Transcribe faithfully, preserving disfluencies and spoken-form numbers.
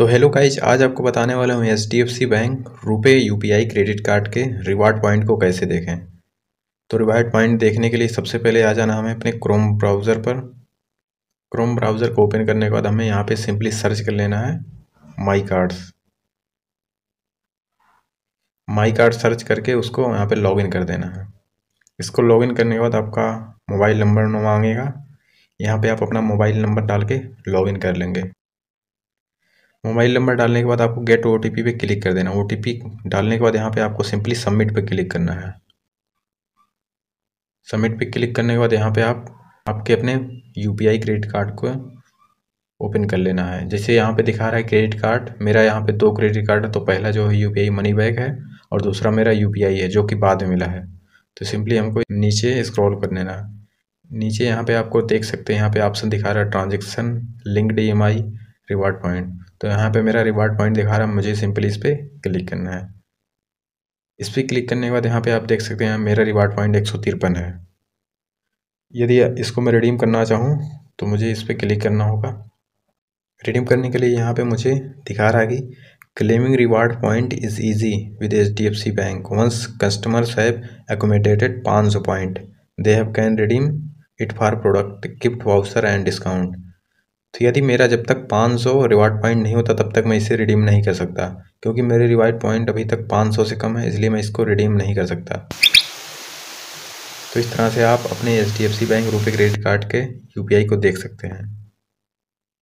तो hello guys, आज आपको बताने वाला हूँ H D F C bank RuPay UPI credit card के रिवार्ड पॉइंट को कैसे देखें। तो रिवार्ड पॉइंट देखने के लिए सबसे पहले आ जाना हमें अपने क्रोम ब्राउज़र पर। क्रोम ब्राउज़र को ओपन करने के बाद हमें यहाँ पे सिंपली सर्च कर लेना है my cards. My card search करके उसको यहाँ पे लॉगिन कर देना है। इसको लॉगिन करने के बाद आपका मोबाइल नंबर मांगेगा। यहाँ पे आप अपना मोबाइल नंबर डाल के लॉगिन कर लेंगे। मोबाइल नंबर डालने के बाद आपको गेट ओ टी पी पे क्लिक कर देना। ओ टी पी डालने के बाद यहाँ पे आपको सिंपली सबमिट पे क्लिक करना है। सबमिट पे क्लिक करने के बाद यहाँ पे आप आपके अपने यूपीआई क्रेडिट कार्ड को ओपन कर लेना है। जैसे यहाँ पे दिखा रहा है क्रेडिट कार्ड, मेरा यहाँ पे दो क्रेडिट कार्ड है। तो पहला जो है यूपीआई मनी बैक है और दूसरा मेरा यूपीआई है जो कि बाद में मिला है। तो सिंपली हमको नीचे स्क्रॉल कर लेना है। नीचे यहाँ पे आपको देख सकते हैं, यहाँ पे ऑप्शन दिखा रहा है transaction linked E M I reward point. तो यहाँ पे मेरा रिवार्ड पॉइंट दिखा रहा है, मुझे सिंपली इस पर क्लिक करना है। इस पर क्लिक करने के बाद यहाँ पे आप देख सकते हैं मेरा रिवार्ड पॉइंट एक सौ तिरपन है। यदि इसको मैं रिडीम करना चाहूँ तो मुझे इस पर क्लिक करना होगा। रिडीम करने के लिए यहाँ पे मुझे दिखा रहा है कि claiming reward point is easy with H D F C bank once customers have accommodated पाँच सौ point they have can redeem it for product gift voucher and discount. तो यदि मेरा जब तक पाँच सौ रिवार्ड पॉइंट नहीं होता तब तक मैं इसे रिडीम नहीं कर सकता, क्योंकि मेरे रिवार्ड पॉइंट अभी तक पाँच सौ से कम है, इसलिए मैं इसको रिडीम नहीं कर सकता। तो इस तरह से आप अपने H D F C bank RuPay credit card के यूपीआई को देख सकते हैं।